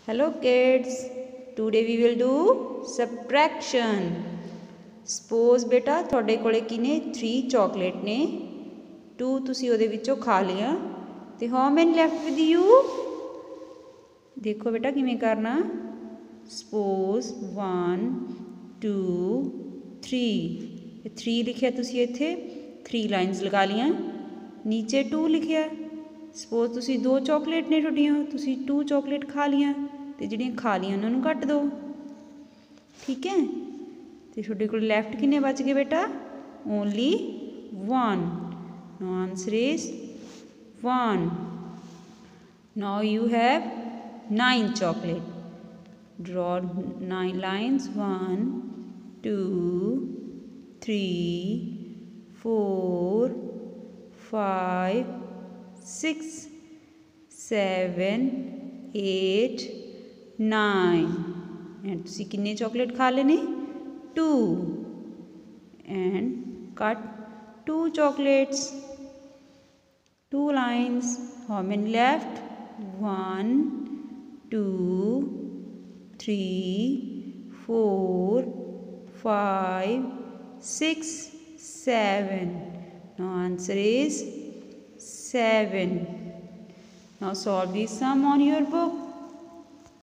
Hello kids, today we will do subtraction. Suppose बेटा ਤੁਹਾਡੇ ਕੋਲੇ ਕੀ ਨੇ 3 chocolate ने 2 ਤੁਸੀਂ ਉਹਦੇ ਵਿੱਚੋਂ ਖਾ ਲਿਆ ਤੇ how many left with you? देखो बेटा किवें करना suppose 1 2 3 3 लिखिया तुसी इत्थे 3 लाइन्स लगा लिया नीचे 2 लिखिया सपोज तुसी 2 चॉकलेट ने तुहाडियां तुसी 2 चॉकलेट खा लिया तो जिहड़ियां खा लिया उन्होंने कट दो ठीक है तो तुहाडे कोल लैफ्ट किन्ने बच गए बेटा only 1 no answer is 1 now you have 9 chocolate draw 9 lines 1 2 3 4 5 6 7 8 9 and तुसी किन्ने चॉकलेट खा लेने 2 and cut 2 chocolates 2 lines how many left 1 2 3 4 5 6 7 now answer is 7 now solve this sum on your book